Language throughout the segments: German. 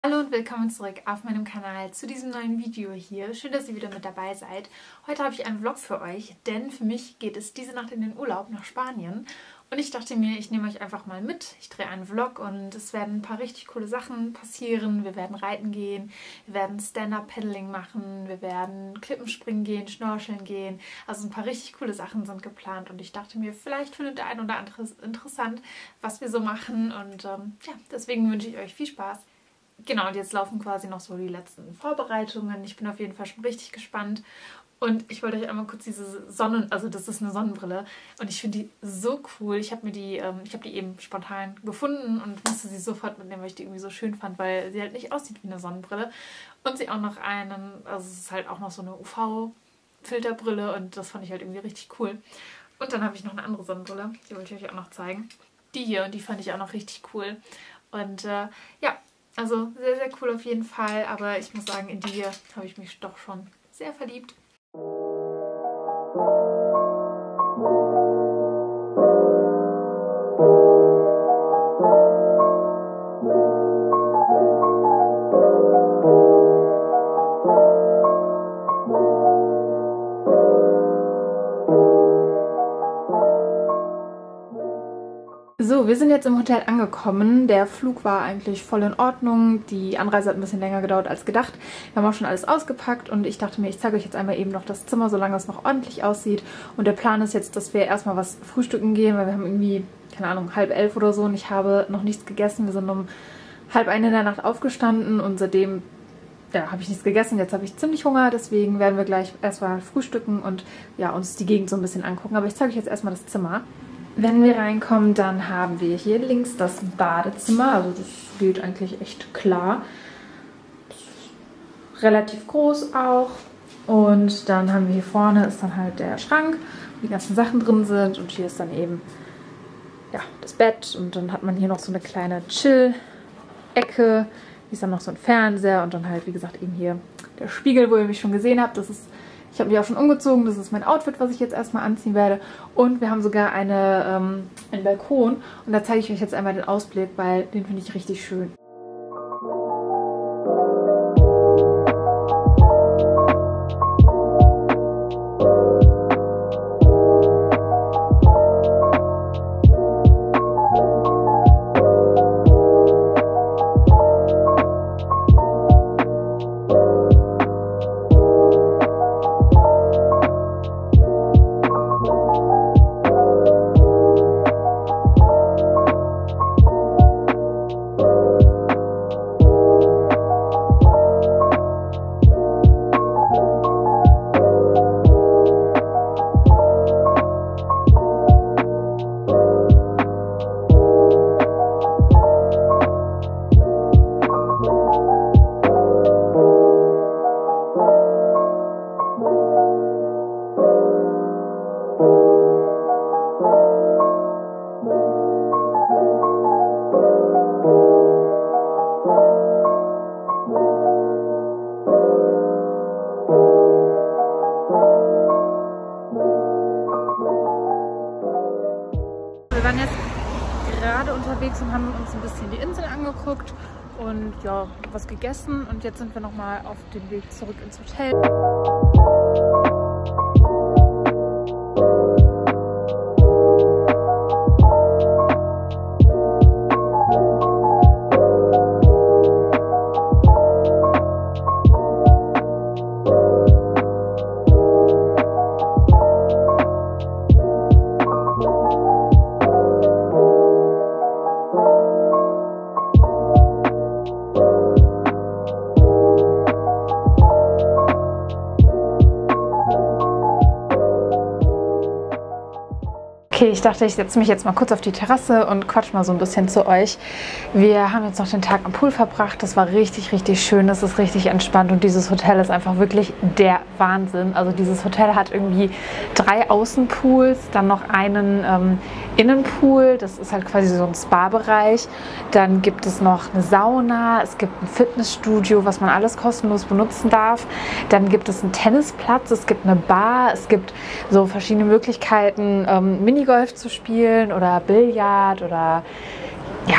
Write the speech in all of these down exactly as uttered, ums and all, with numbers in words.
Hallo und willkommen zurück auf meinem Kanal zu diesem neuen Video hier. Schön, dass ihr wieder mit dabei seid. Heute habe ich einen Vlog für euch, denn für mich geht es diese Nacht in den Urlaub nach Spanien. Und ich dachte mir, ich nehme euch einfach mal mit. Ich drehe einen Vlog und es werden ein paar richtig coole Sachen passieren. Wir werden reiten gehen, wir werden Stand-Up-Paddling machen, wir werden Klippenspringen gehen, Schnorcheln gehen. Also ein paar richtig coole Sachen sind geplant und ich dachte mir, vielleicht findet der ein oder andere interessant, was wir so machen. Und ähm, ja, deswegen wünsche ich euch viel Spaß. Genau, und jetzt laufen quasi noch so die letzten Vorbereitungen. Ich bin auf jeden Fall schon richtig gespannt. Und ich wollte euch einmal kurz diese Sonnen... Also das ist eine Sonnenbrille. Und ich finde die so cool. Ich habe mir die... Ähm, ich habe die eben spontan gefunden und musste sie sofort mitnehmen, weil ich die irgendwie so schön fand, weil sie halt nicht aussieht wie eine Sonnenbrille. Und sie auch noch einen... Also es ist halt auch noch so eine U V-Filterbrille und das fand ich halt irgendwie richtig cool. Und dann habe ich noch eine andere Sonnenbrille. Die wollte ich euch auch noch zeigen. Die hier, und die fand ich auch noch richtig cool. Und äh, ja... Also sehr, sehr cool auf jeden Fall, aber ich muss sagen, in die hier habe ich mich doch schon sehr verliebt. So, wir sind jetzt im Hotel angekommen. Der Flug war eigentlich voll in Ordnung. Die Anreise hat ein bisschen länger gedauert als gedacht. Wir haben auch schon alles ausgepackt und ich dachte mir, ich zeige euch jetzt einmal eben noch das Zimmer, solange es noch ordentlich aussieht. Und der Plan ist jetzt, dass wir erstmal was frühstücken gehen, weil wir haben irgendwie, keine Ahnung, halb elf oder so und ich habe noch nichts gegessen. Wir sind um halb eine in der Nacht aufgestanden und seitdem ja, habe ich nichts gegessen. Jetzt habe ich ziemlich Hunger, deswegen werden wir gleich erstmal frühstücken und ja, uns die Gegend so ein bisschen angucken. Aber ich zeige euch jetzt erstmal das Zimmer. Wenn wir reinkommen, dann haben wir hier links das Badezimmer. Also das geht eigentlich echt klar. Relativ groß auch. Und dann haben wir hier vorne ist dann halt der Schrank, wo die ganzen Sachen drin sind. Und hier ist dann eben ja, das Bett. Und dann hat man hier noch so eine kleine Chill-Ecke. Hier ist dann noch so ein Fernseher. Und dann halt, wie gesagt, eben hier der Spiegel, wo ihr mich schon gesehen habt. Das ist... Ich habe mich auch schon umgezogen, das ist mein Outfit, was ich jetzt erstmal anziehen werde. Und wir haben sogar eine, ähm, einen Balkon. Und da zeige ich euch jetzt einmal den Ausblick, weil den finde ich richtig schön. Wir waren jetzt gerade unterwegs und haben uns ein bisschen die Insel angeguckt und ja, was gegessen und jetzt sind wir nochmal auf dem Weg zurück ins Hotel. Okay, ich dachte, ich setze mich jetzt mal kurz auf die Terrasse und quatsch mal so ein bisschen zu euch. Wir haben jetzt noch den Tag am Pool verbracht. Das war richtig, richtig schön. Das ist richtig entspannt und dieses Hotel ist einfach wirklich der Wahnsinn. Also dieses Hotel hat irgendwie drei Außenpools, dann noch einen ähm, Innenpool. Das ist halt quasi so ein Spa-Bereich. Dann gibt es noch eine Sauna. Es gibt ein Fitnessstudio, was man alles kostenlos benutzen darf. Dann gibt es einen Tennisplatz. Es gibt eine Bar. Es gibt so verschiedene Möglichkeiten, ähm, Minigolf zu spielen oder Billard oder ja,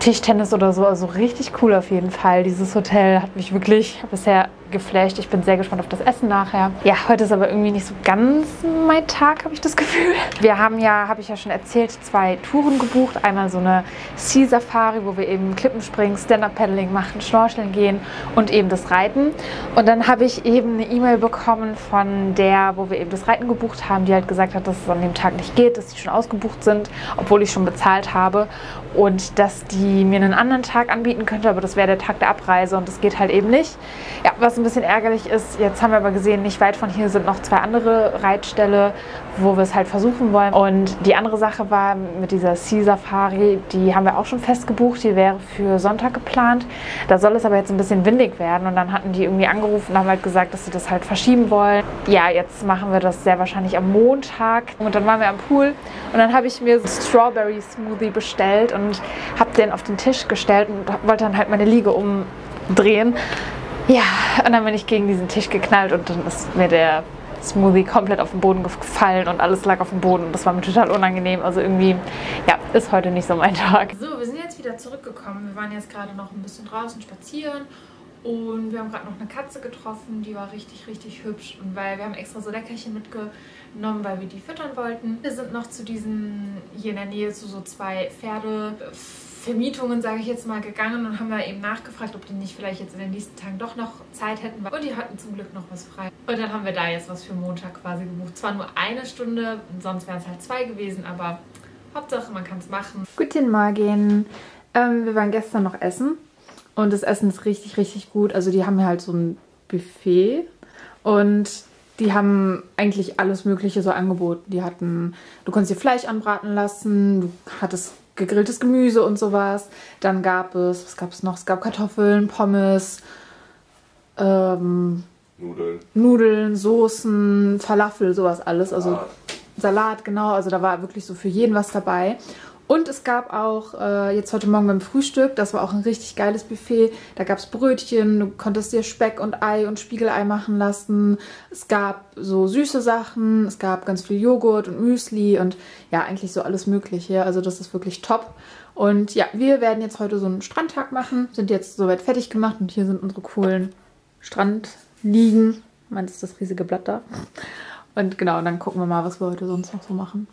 Tischtennis oder so. Also richtig cool auf jeden Fall. Dieses Hotel hat mich wirklich bisher geflasht. Ich bin sehr gespannt auf das Essen nachher. Ja, heute ist aber irgendwie nicht so ganz mein Tag, habe ich das Gefühl. Wir haben ja, habe ich ja schon erzählt, zwei Touren gebucht. Einmal so eine Sea Safari, wo wir eben Klippenspringen, Stand-Up-Paddling machen, Schnorcheln gehen und eben das Reiten. Und dann habe ich eben eine E-Mail bekommen von der, wo wir eben das Reiten gebucht haben, die halt gesagt hat, dass es an dem Tag nicht geht, dass sie schon ausgebucht sind, obwohl ich schon bezahlt habe. Und dass die mir einen anderen Tag anbieten könnte, aber das wäre der Tag der Abreise und das geht halt eben nicht. Ja, was ein bisschen ärgerlich ist, jetzt haben wir aber gesehen, nicht weit von hier sind noch zwei andere Reitställe, wo wir es halt versuchen wollen. Und die andere Sache war mit dieser Sea Safari, die haben wir auch schon fest gebucht, die wäre für Sonntag geplant. Da soll es aber jetzt ein bisschen windig werden und dann hatten die irgendwie angerufen und haben halt gesagt, dass sie das halt verschieben wollen. Ja, jetzt machen wir das sehr wahrscheinlich am Montag und dann waren wir am Pool und dann habe ich mir so Strawberry Smoothie bestellt und habe den auf den Tisch gestellt und wollte dann halt meine Liege umdrehen. Ja, und dann bin ich gegen diesen Tisch geknallt und dann ist mir der Smoothie komplett auf den Boden gefallen und alles lag auf dem Boden und das war mir total unangenehm. Also irgendwie, ja, ist heute nicht so mein Tag. So, wir sind jetzt wieder zurückgekommen. Wir waren jetzt gerade noch ein bisschen draußen spazieren und wir haben gerade noch eine Katze getroffen, die war richtig, richtig hübsch. Und weil wir haben extra so Leckerchen mitgenommen, weil wir die füttern wollten. Wir sind noch zu diesen, hier in der Nähe zu so zwei Pferdevermietungen, sage ich jetzt mal, gegangen und haben da eben nachgefragt, ob die nicht vielleicht jetzt in den nächsten Tagen doch noch Zeit hätten. Und die hatten zum Glück noch was frei. Und dann haben wir da jetzt was für Montag quasi gebucht. Zwar nur eine Stunde, sonst wären es halt zwei gewesen, aber Hauptsache man kann es machen. Guten Morgen. Ähm, wir waren gestern noch essen. Und das Essen ist richtig, richtig gut. Also die haben hier halt so ein Buffet und die haben eigentlich alles Mögliche so angeboten. Die hatten, du konntest dir Fleisch anbraten lassen, du hattest gegrilltes Gemüse und sowas. Dann gab es, was gab es noch? Es gab Kartoffeln, Pommes, ähm, Nudeln. Nudeln, Soßen, Falafel, sowas alles. Also Salat. Salat, genau. Also da war wirklich so für jeden was dabei. Und es gab auch äh, jetzt heute Morgen beim Frühstück, das war auch ein richtig geiles Buffet. Da gab es Brötchen, du konntest dir Speck und Ei und Spiegelei machen lassen. Es gab so süße Sachen, es gab ganz viel Joghurt und Müsli und ja, eigentlich so alles Mögliche. Also das ist wirklich top. Und ja, wir werden jetzt heute so einen Strandtag machen, sind jetzt soweit fertig gemacht und hier sind unsere coolen Strandliegen. Meins ist das riesige Blatt da. Und genau, dann gucken wir mal, was wir heute sonst noch so machen.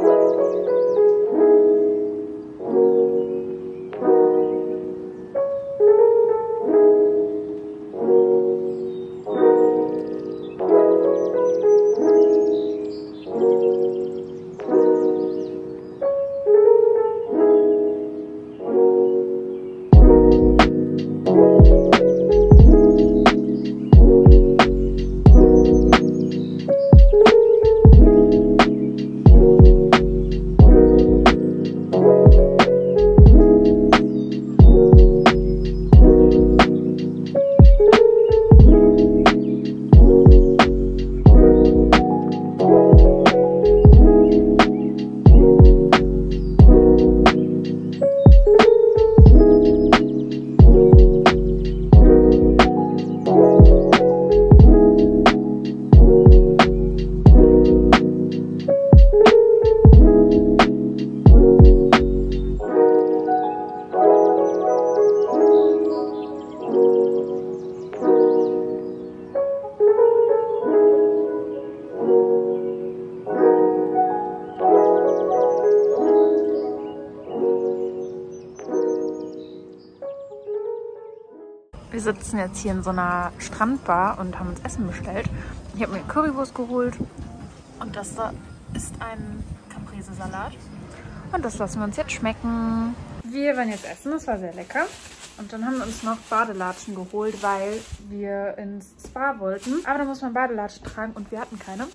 Wir sitzen jetzt hier in so einer Strandbar und haben uns Essen bestellt. Ich habe mir Currywurst geholt und das da ist ein Caprese-Salat. Und das lassen wir uns jetzt schmecken. Wir werden jetzt essen, das war sehr lecker. Und dann haben wir uns noch Badelatschen geholt, weil wir ins Spa wollten. Aber da muss man Badelatschen tragen und wir hatten keine.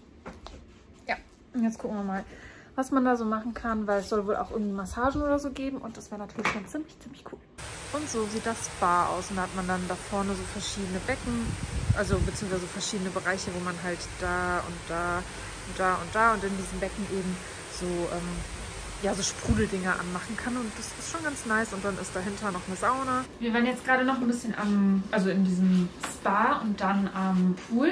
Ja, und jetzt gucken wir mal, was man da so machen kann, weil es soll wohl auch irgendwie Massagen oder so geben und das wäre natürlich schon ziemlich, ziemlich cool. Und so sieht das Spa aus und da hat man dann da vorne so verschiedene Becken, also beziehungsweise verschiedene Bereiche, wo man halt da und da und da und da und in diesen Becken eben so, ähm, ja, so Sprudeldinger anmachen kann und das ist schon ganz nice und dann ist dahinter noch eine Sauna. Wir waren jetzt gerade noch ein bisschen am, also in diesem Spa und dann am Pool.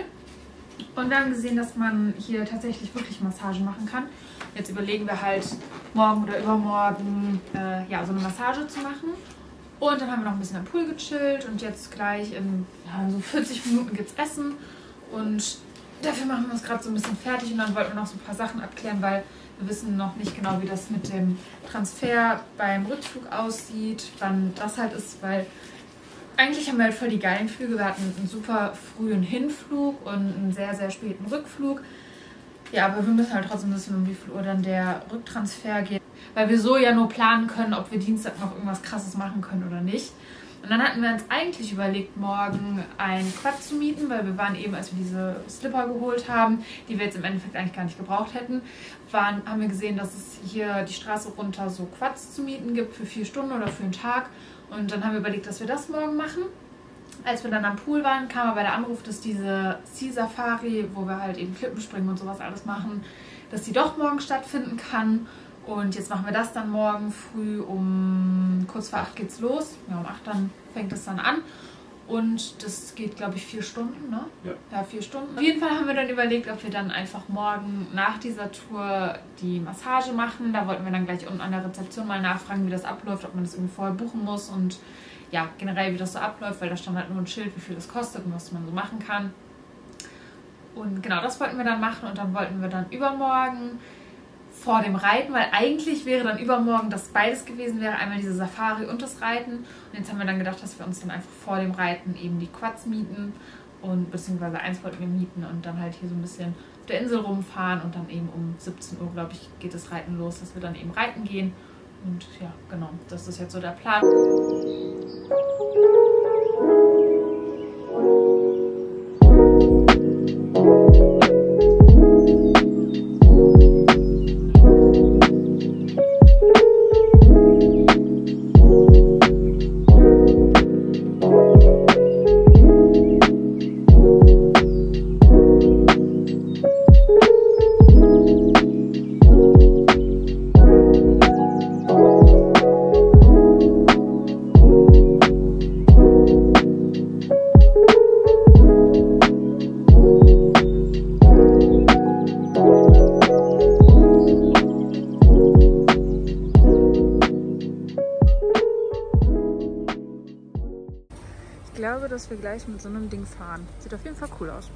Und wir haben gesehen, dass man hier tatsächlich wirklich Massagen machen kann. Jetzt überlegen wir halt, morgen oder übermorgen äh, ja, so eine Massage zu machen. Und dann haben wir noch ein bisschen am Pool gechillt und jetzt gleich in ja, so vierzig Minuten gibt es Essen. Und dafür machen wir uns gerade so ein bisschen fertig und dann wollten wir noch so ein paar Sachen abklären, weil wir wissen noch nicht genau, wie das mit dem Transfer beim Rückflug aussieht, wann das halt ist, weil eigentlich haben wir halt voll die geilen Flüge. Wir hatten einen super frühen Hinflug und einen sehr, sehr späten Rückflug. Ja, aber wir müssen halt trotzdem wissen, um wie viel Uhr dann der Rücktransfer geht. Weil wir so ja nur planen können, ob wir Dienstag noch irgendwas Krasses machen können oder nicht. Und dann hatten wir uns eigentlich überlegt, morgen ein Quad zu mieten, weil wir waren eben, als wir diese Slipper geholt haben, die wir jetzt im Endeffekt eigentlich gar nicht gebraucht hätten, waren, haben wir gesehen, dass es hier die Straße runter so Quads zu mieten gibt für vier Stunden oder für einen Tag. Und dann haben wir überlegt, dass wir das morgen machen. Als wir dann am Pool waren, kam aber der Anruf, dass diese Sea Safari, wo wir halt eben Klippen springen und sowas alles machen, dass die doch morgen stattfinden kann. Und jetzt machen wir das dann morgen früh um kurz vor acht geht's los. Ja, um acht dann fängt es dann an. Und das geht, glaube ich, vier Stunden, ne? Ja. Ja, vier Stunden. Auf jeden Fall haben wir dann überlegt, ob wir dann einfach morgen nach dieser Tour die Massage machen. Da wollten wir dann gleich unten an der Rezeption mal nachfragen, wie das abläuft, ob man das irgendwie vorher buchen muss und ja, generell wie das so abläuft, weil da stand halt nur ein Schild, wie viel das kostet und was man so machen kann. Und genau, das wollten wir dann machen und dann wollten wir dann übermorgen vor dem Reiten, weil eigentlich wäre dann übermorgen das beides gewesen wäre, einmal diese Safari und das Reiten. Und jetzt haben wir dann gedacht, dass wir uns dann einfach vor dem Reiten eben die Quads mieten und beziehungsweise eins wollten wir mieten und dann halt hier so ein bisschen auf der Insel rumfahren und dann eben um siebzehn Uhr, glaube ich, geht das Reiten los, dass wir dann eben reiten gehen. Und ja, genau, das ist jetzt so der Plan. Ich glaube, dass wir gleich mit so einem Ding fahren. Sieht auf jeden Fall cool aus.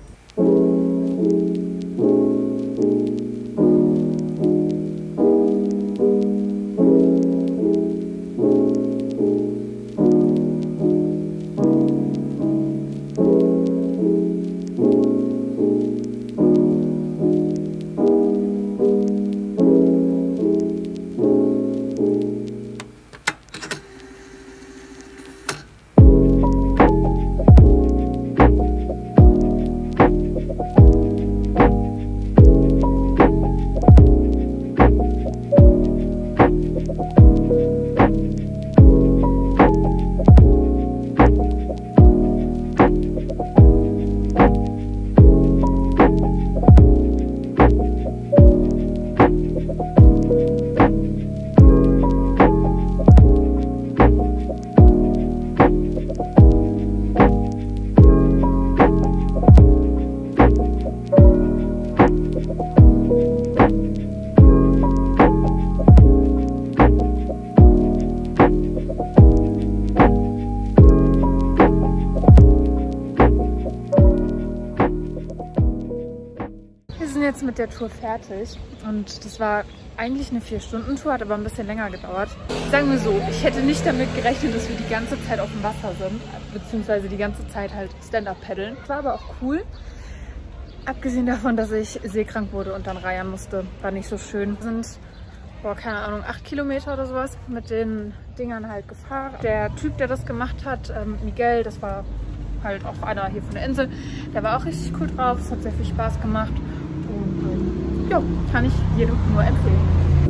Jetzt mit der Tour fertig und das war eigentlich eine vier Stunden Tour, hat aber ein bisschen länger gedauert. Sagen wir so, ich hätte nicht damit gerechnet, dass wir die ganze Zeit auf dem Wasser sind, beziehungsweise die ganze Zeit halt Stand-Up paddeln. Das war aber auch cool, abgesehen davon, dass ich seekrank wurde und dann reiern musste, war nicht so schön. Wir sind, boah, keine Ahnung, acht Kilometer oder sowas mit den Dingern halt gefahren. Der Typ, der das gemacht hat, ähm, Miguel, das war halt auch einer hier von der Insel, der war auch richtig cool drauf, es hat sehr viel Spaß gemacht. Und ja, kann ich jedem nur empfehlen.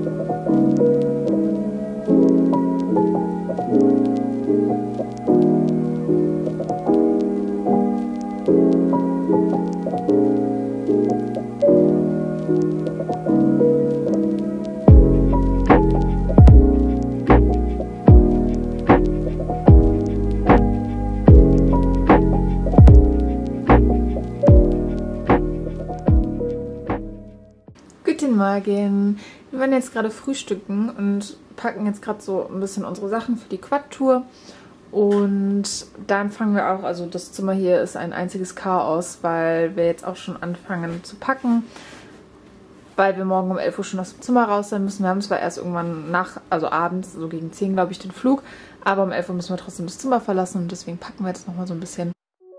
Guten Morgen! Wir werden jetzt gerade frühstücken und packen jetzt gerade so ein bisschen unsere Sachen für die Quad-Tour Und dann fangen wir auch, also das Zimmer hier ist ein einziges Chaos, weil wir jetzt auch schon anfangen zu packen, weil wir morgen um elf Uhr schon aus dem Zimmer raus sein müssen. Wir haben zwar erst irgendwann nach, also abends, so gegen zehn glaube ich, den Flug, aber um elf Uhr müssen wir trotzdem das Zimmer verlassen und deswegen packen wir jetzt nochmal so ein bisschen.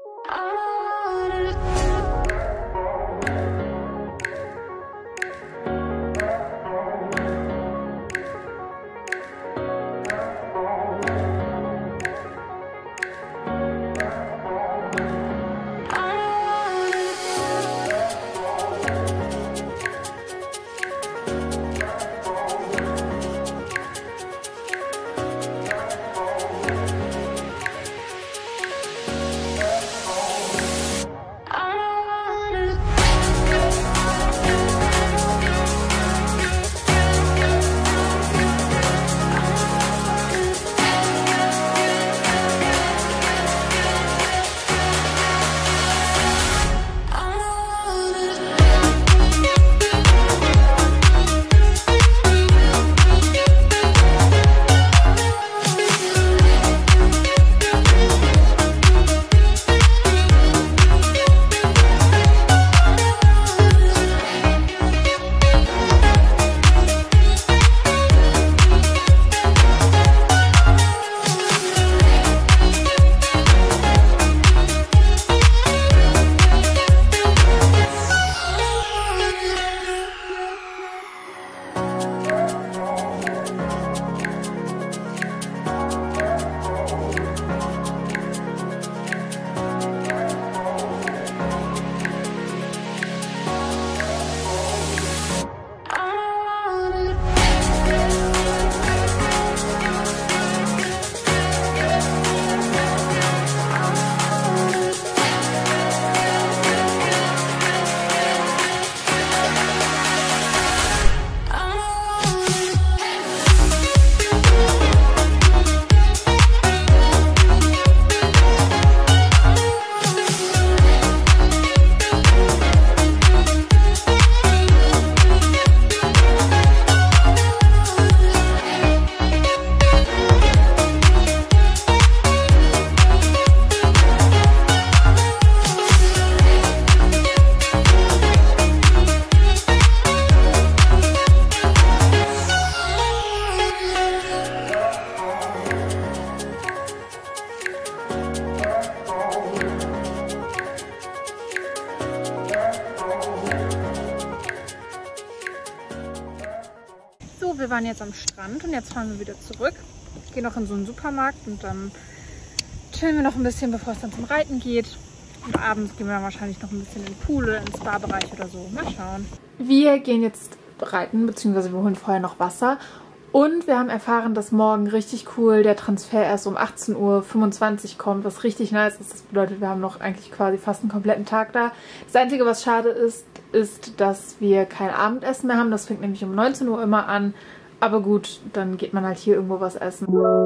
Wir waren jetzt am Strand und jetzt fahren wir wieder zurück. Gehen noch in so einen Supermarkt und dann chillen wir noch ein bisschen, bevor es dann zum Reiten geht. Und abends gehen wir dann wahrscheinlich noch ein bisschen in den Pool oder ins Spa-Bereich oder so. Mal schauen. Wir gehen jetzt reiten, beziehungsweise wir holen vorher noch Wasser. Und wir haben erfahren, dass morgen richtig cool der Transfer erst um achtzehn Uhr fünfundzwanzig kommt, was richtig nice ist. Das bedeutet, wir haben noch eigentlich quasi fast einen kompletten Tag da. Das Einzige, was schade ist, ist, dass wir kein Abendessen mehr haben. Das fängt nämlich um neunzehn Uhr immer an. Aber gut, dann geht man halt hier irgendwo was essen.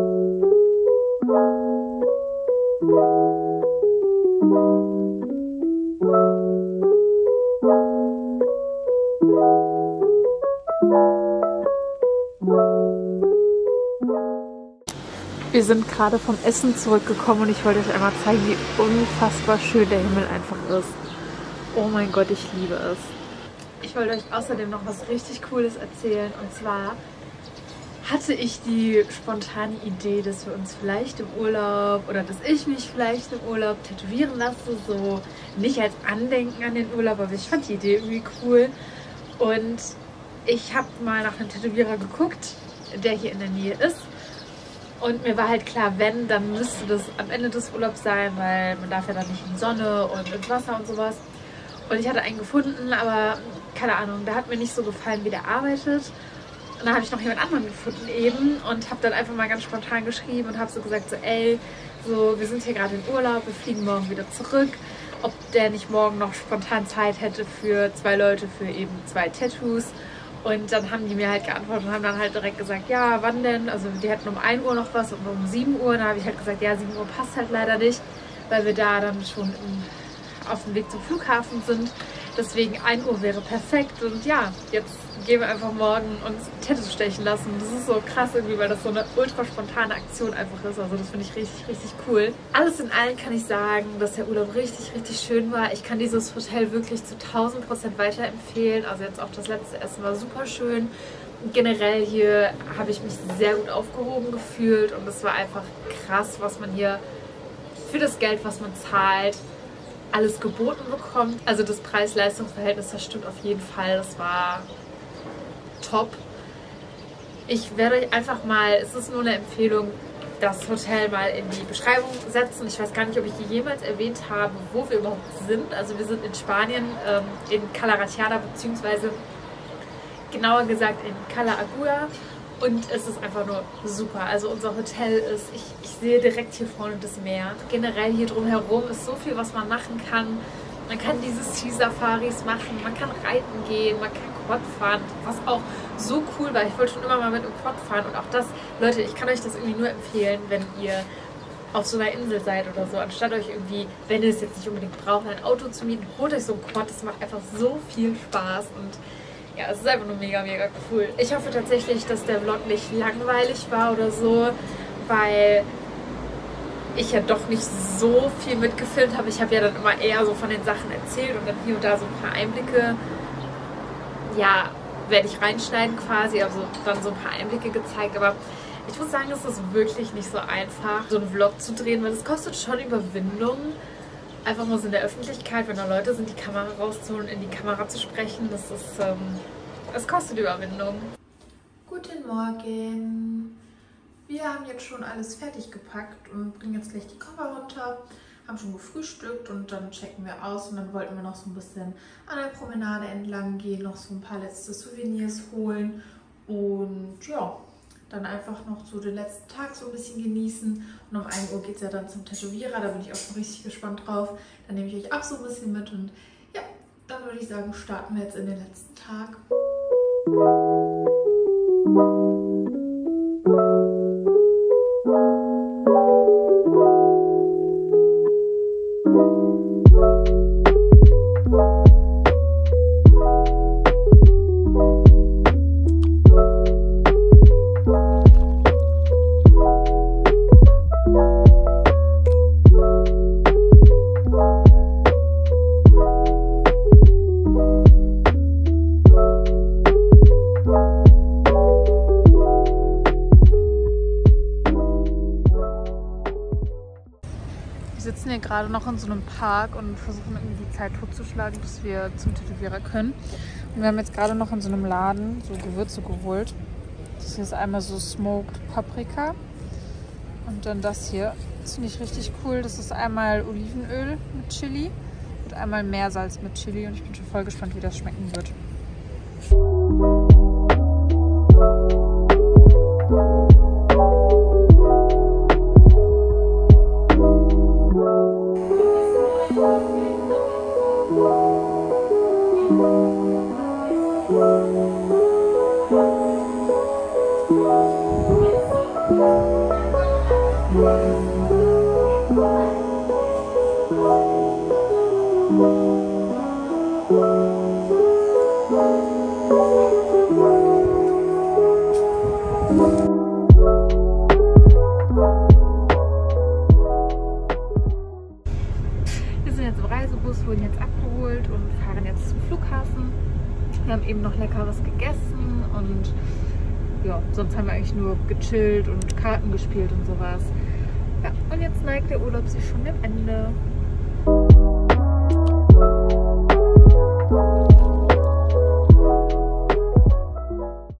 Wir sind gerade vom Essen zurückgekommen und ich wollte euch einmal zeigen, wie unfassbar schön der Himmel einfach ist. Oh mein Gott, ich liebe es. Ich wollte euch außerdem noch was richtig Cooles erzählen, und zwar hatte ich die spontane Idee, dass wir uns vielleicht im Urlaub oder dass ich mich vielleicht im Urlaub tätowieren lasse, so nicht als Andenken an den Urlaub, aber ich fand die Idee irgendwie cool. Und ich habe mal nach einem Tätowierer geguckt, der hier in der Nähe ist. Und mir war halt klar, wenn, dann müsste das am Ende des Urlaubs sein, weil man darf ja dann nicht in die Sonne und ins Wasser und sowas. Und ich hatte einen gefunden, aber keine Ahnung, der hat mir nicht so gefallen, wie der arbeitet. Und dann habe ich noch jemand anderen gefunden eben und habe dann einfach mal ganz spontan geschrieben und habe so gesagt, so ey, so wir sind hier gerade in Urlaub, wir fliegen morgen wieder zurück. Ob der nicht morgen noch spontan Zeit hätte für zwei Leute, für eben zwei Tattoos. Und dann haben die mir halt geantwortet und haben dann halt direkt gesagt, ja, wann denn? Also die hätten um ein Uhr noch was und um sieben Uhr. Dann habe ich halt gesagt, ja, sieben Uhr passt halt leider nicht, weil wir da dann schon im, auf dem Weg zum Flughafen sind. Deswegen ein Uhr wäre perfekt. Und ja, jetzt gehen wir einfach morgen uns Tattoos stechen lassen. Das ist so krass irgendwie, weil das so eine ultra spontane Aktion einfach ist. Also das finde ich richtig, richtig cool. Alles in allem kann ich sagen, dass der Urlaub richtig, richtig schön war. Ich kann dieses Hotel wirklich zu tausend Prozent weiterempfehlen. Also jetzt auch das letzte Essen war super schön. Generell hier habe ich mich sehr gut aufgehoben gefühlt und es war einfach krass, was man hier für das Geld, was man zahlt, alles geboten bekommt. Also das Preis-Leistungs-Verhältnis, das stimmt auf jeden Fall. Das war top. Ich werde euch einfach mal, es ist nur eine Empfehlung, das Hotel mal in die Beschreibung setzen. Ich weiß gar nicht, ob ich die jemals erwähnt habe, wo wir überhaupt sind. Also wir sind in Spanien, ähm, in Cala Ratjada, beziehungsweise genauer gesagt in Cala Aguda. Und es ist einfach nur super. Also unser Hotel ist, ich, ich sehe direkt hier vorne das Meer. Generell hier drumherum ist so viel, was man machen kann. Man kann diese Sea-Safaris machen, man kann reiten gehen, man kann Quad fahren, was auch so cool war. Ich wollte schon immer mal mit einem Quad fahren und auch das, Leute, ich kann euch das irgendwie nur empfehlen, wenn ihr auf so einer Insel seid oder so, anstatt euch irgendwie, wenn ihr es jetzt nicht unbedingt braucht, ein Auto zu mieten, holt euch so ein Quad, das macht einfach so viel Spaß und ja, es ist einfach nur mega, mega cool. Ich hoffe tatsächlich, dass der Vlog nicht langweilig war oder so, weil ich ja doch nicht so viel mitgefilmt habe. Ich habe ja dann immer eher so von den Sachen erzählt und dann hier und da so ein paar Einblicke, ja, werde ich reinschneiden quasi, also dann so ein paar Einblicke gezeigt. Aber ich muss sagen, es ist wirklich nicht so einfach, so einen Vlog zu drehen, weil es kostet schon Überwindung. Einfach mal so in der Öffentlichkeit, wenn da Leute sind, die Kamera rauszuholen, in die Kamera zu sprechen, das ist, ähm, es kostet Überwindung. Guten Morgen. Wir haben jetzt schon alles fertig gepackt und bringen jetzt gleich die Koffer runter, haben schon gefrühstückt und dann checken wir aus und dann wollten wir noch so ein bisschen an der Promenade entlang gehen, noch so ein paar letzte Souvenirs holen und ja, dann einfach noch so den letzten Tag so ein bisschen genießen. Und um ein Uhr geht es ja dann zum Tätowierer, da bin ich auch schon richtig gespannt drauf. Dann nehme ich euch auch so ein bisschen mit und ja, dann würde ich sagen, starten wir jetzt in den letzten Tag. Wir sitzen hier gerade noch in so einem Park und versuchen irgendwie die Zeit totzuschlagen, bis wir zum Tätowierer können. Und wir haben jetzt gerade noch in so einem Laden so Gewürze geholt. Das hier ist einmal so Smoked Paprika und dann das hier. Das finde ich richtig cool. Das ist einmal Olivenöl mit Chili und einmal Meersalz mit Chili und ich bin schon voll gespannt, wie das schmecken wird. Wir sind jetzt im Reisebus, wurden jetzt abgeholt und fahren jetzt zum Flughafen. Wir haben eben noch Leckeres gegessen und ja, sonst haben wir eigentlich nur gechillt und Karten gespielt und sowas. Ja, und jetzt neigt der Urlaub sich schon dem Ende.